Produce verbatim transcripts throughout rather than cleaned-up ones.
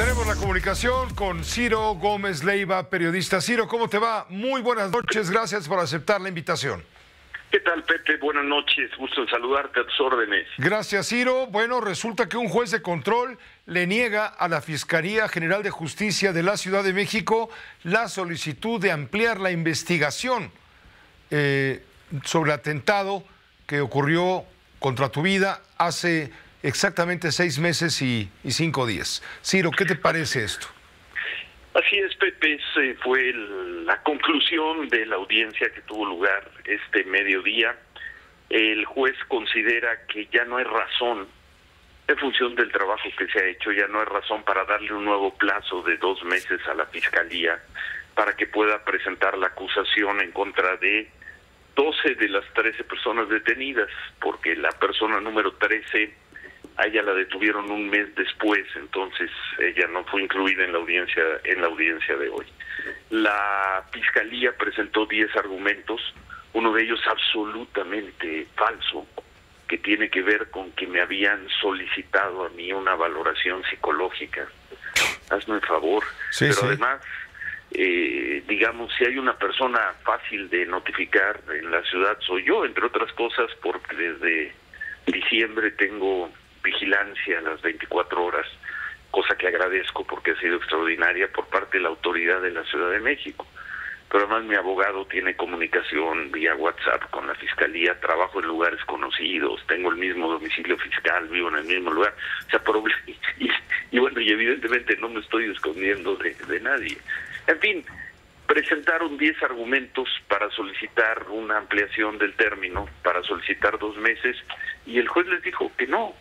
Tenemos la comunicación con Ciro Gómez Leiva, periodista. Ciro, ¿cómo te va? Muy buenas noches, gracias por aceptar la invitación. ¿Qué tal, Pepe? Buenas noches, gusto en saludarte, a tus órdenes. Gracias, Ciro. Bueno, resulta que un juez de control le niega a la Fiscalía General de Justicia de la Ciudad de México la solicitud de ampliar la investigación eh, sobre el atentado que ocurrió contra tu vida hace exactamente seis meses y, y cinco días. Ciro, ¿qué te parece esto? Así es, Pepe, ese fue el, la conclusión de la audiencia que tuvo lugar este mediodía. El juez considera que ya no hay razón, en función del trabajo que se ha hecho, ya no hay razón para darle un nuevo plazo de dos meses a la Fiscalía para que pueda presentar la acusación en contra de doce de las trece personas detenidas, porque la persona número trece, a ella la detuvieron un mes después, entonces ella no fue incluida en la audiencia en la audiencia de hoy. La Fiscalía presentó diez argumentos, uno de ellos absolutamente falso, que tiene que ver con que me habían solicitado a mí una valoración psicológica. Hazme el favor. Sí, pero sí. además, eh, digamos, si hay una persona fácil de notificar en la ciudad, soy yo, entre otras cosas, porque desde diciembre tengo vigilancia a las veinticuatro horas, cosa que agradezco porque ha sido extraordinaria por parte de la autoridad de la Ciudad de México. Pero además mi abogado tiene comunicación vía WhatsApp con la Fiscalía, trabajo en lugares conocidos, tengo el mismo domicilio fiscal, vivo en el mismo lugar, o sea, y, y, y bueno, y evidentemente no me estoy escondiendo de, de nadie. En fin, presentaron diez argumentos para solicitar una ampliación del término, para solicitar dos meses, y el juez les dijo que no,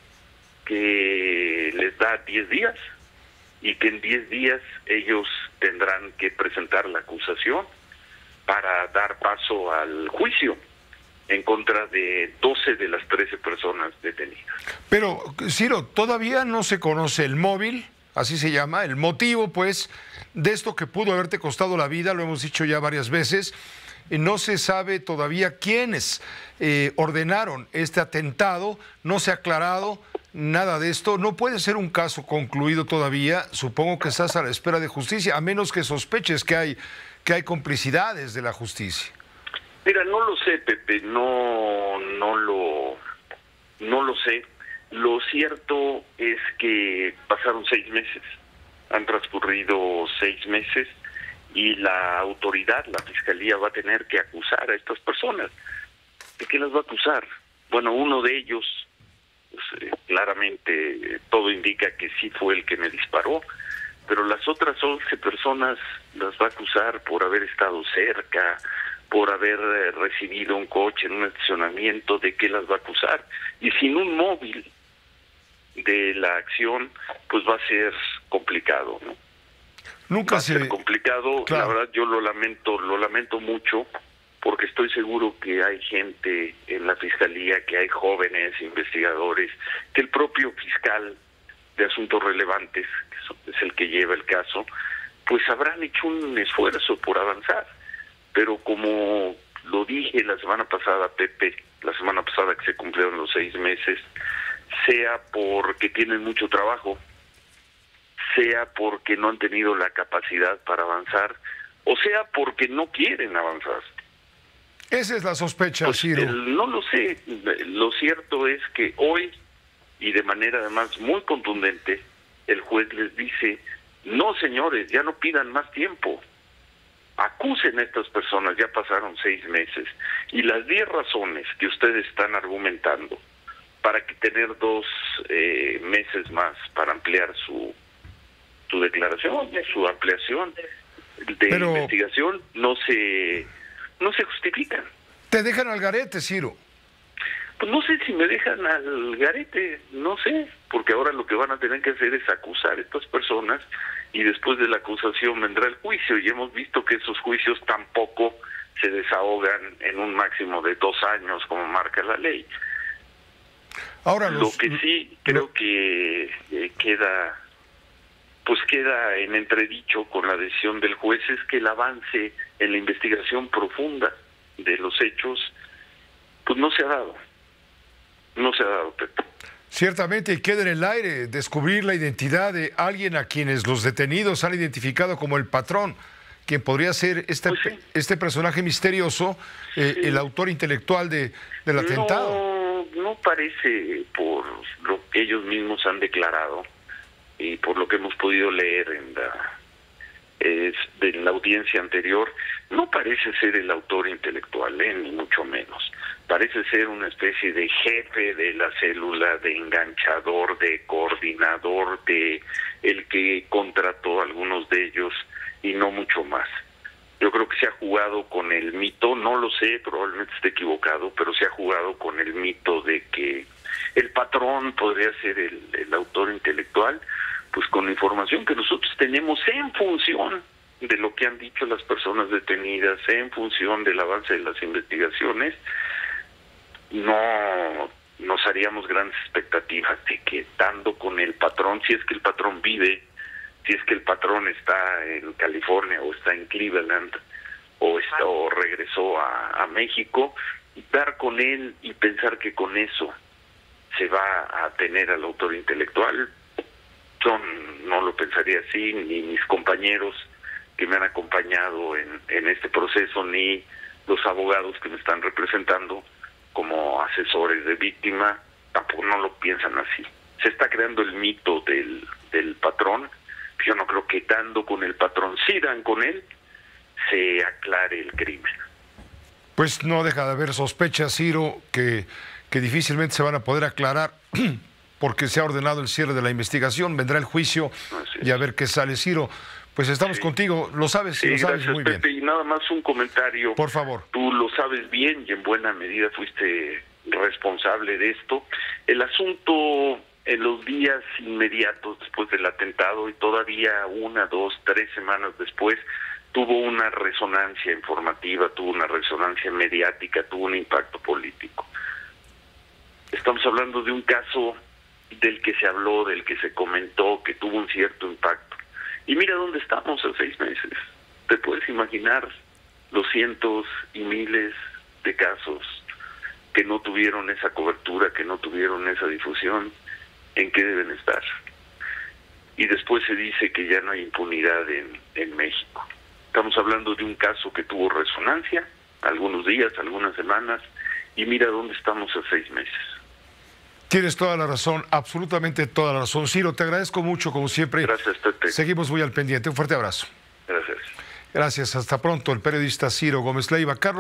que les da diez días y que en diez días ellos tendrán que presentar la acusación para dar paso al juicio en contra de doce de las trece personas detenidas. Pero, Ciro, todavía no se conoce el móvil, así se llama, el motivo, pues, de esto que pudo haberte costado la vida, lo hemos dicho ya varias veces. No se sabe todavía quiénes eh, ordenaron este atentado, no se ha aclarado nada de esto. No puede ser un caso concluido todavía. Supongo que estás a la espera de justicia, a menos que sospeches que hay, que hay complicidades de la justicia. Mira, no lo sé, Pepe, no, no lo, no lo sé. Lo cierto es que pasaron seis meses, han transcurrido seis meses y la autoridad, la Fiscalía, va a tener que acusar a estas personas. ¿De qué las va a acusar? Bueno, uno de ellos, pues, eh, claramente eh, todo indica que sí fue el que me disparó, pero las otras once personas las va a acusar por haber estado cerca, por haber eh, recibido un coche en un estacionamiento. ¿De qué las va a acusar? Y sin un móvil de la acción, pues va a ser complicado, ¿no? Nunca va a ser se... complicado. Claro. La verdad yo lo lamento, lo lamento mucho, porque estoy seguro que hay gente en la Fiscalía, que hay jóvenes investigadores, que el propio fiscal de asuntos relevantes, que es el que lleva el caso, pues habrán hecho un esfuerzo por avanzar. Pero como lo dije la semana pasada, Pepe, la semana pasada que se cumplieron los seis meses, sea porque tienen mucho trabajo, sea porque no han tenido la capacidad para avanzar, o sea porque no quieren avanzar. Esa es la sospecha, Pues, Ciro. el, no lo sé. Lo cierto es que hoy, y de manera además muy contundente, el juez les dice: no, señores, ya no pidan más tiempo, acusen a estas personas, ya pasaron seis meses, y las diez razones que ustedes están argumentando para que tener dos eh, meses más para ampliar su su declaración, su ampliación de Pero investigación, no se no se justifican. te dejan al garete, Ciro. Pues no sé si me dejan al garete, no sé, porque ahora lo que van a tener que hacer es acusar a estas personas y después de la acusación vendrá el juicio, y hemos visto que esos juicios tampoco se desahogan en un máximo de dos años como marca la ley. Ahora Lo los, que sí lo, creo que eh, queda pues queda en entredicho con la decisión del juez es que el avance en la investigación profunda de los hechos pues no se ha dado, no se ha dado, Pepe. Ciertamente, y queda en el aire descubrir la identidad de alguien a quienes los detenidos han identificado como el patrón, quien podría ser este, Pues sí. este personaje misterioso, eh, Sí. el autor intelectual de, del atentado. No, no parece, por lo que ellos mismos han declarado y por lo que hemos podido leer en la, eh, de la audiencia anterior, no parece ser el autor intelectual, eh, ni mucho menos. Parece ser una especie de jefe de la célula, de enganchador, de coordinador, de el que contrató a algunos de ellos y no mucho más. Yo creo que se ha jugado con el mito, no lo sé, probablemente esté equivocado, pero se ha jugado con el mito de que el patrón podría ser el, el autor intelectual, pues con información que nosotros tenemos en función de lo que han dicho las personas detenidas, en función del avance de las investigaciones. No nos haríamos grandes expectativas de que dando con el patrón, si es que el patrón vive, si es que el patrón está en California o está en Cleveland o está o regresó a, a México, dar con él y pensar que con eso se va a tener al autor intelectual, yo no lo pensaría así, ni mis compañeros que me han acompañado en, en este proceso, ni los abogados que me están representando como asesores de víctima, tampoco no lo piensan así. Se está creando el mito del, del patrón. Yo no creo que dando con el patrón, si dan con él, se aclare el crimen. Pues no deja de haber sospechas, Ciro, que, que difícilmente se van a poder aclarar porque se ha ordenado el cierre de la investigación, vendrá el juicio y a ver qué sale. Ciro, pues estamos sí. contigo, lo sabes y sí, lo sabes gracias, muy Pepe, bien. Y nada más un comentario. Por favor. Tú lo sabes bien y en buena medida fuiste responsable de esto. El asunto en los días inmediatos después del atentado y todavía una, dos, tres semanas después, tuvo una resonancia informativa, tuvo una resonancia mediática, tuvo un impacto político. Estamos hablando de un caso del que se habló, del que se comentó, que tuvo un cierto impacto. Y mira dónde estamos a seis meses. Te puedes imaginar los cientos y miles de casos que no tuvieron esa cobertura, que no tuvieron esa difusión, en qué deben estar. Y después se dice que ya no hay impunidad en, en México. Estamos hablando de un caso que tuvo resonancia, algunos días, algunas semanas, y mira dónde estamos a seis meses. Tienes toda la razón, absolutamente toda la razón. Ciro, te agradezco mucho, como siempre. Gracias, Pepe. Seguimos muy al pendiente. Un fuerte abrazo. Gracias. Gracias, hasta pronto. El periodista Ciro Gómez Leiva. Carlos.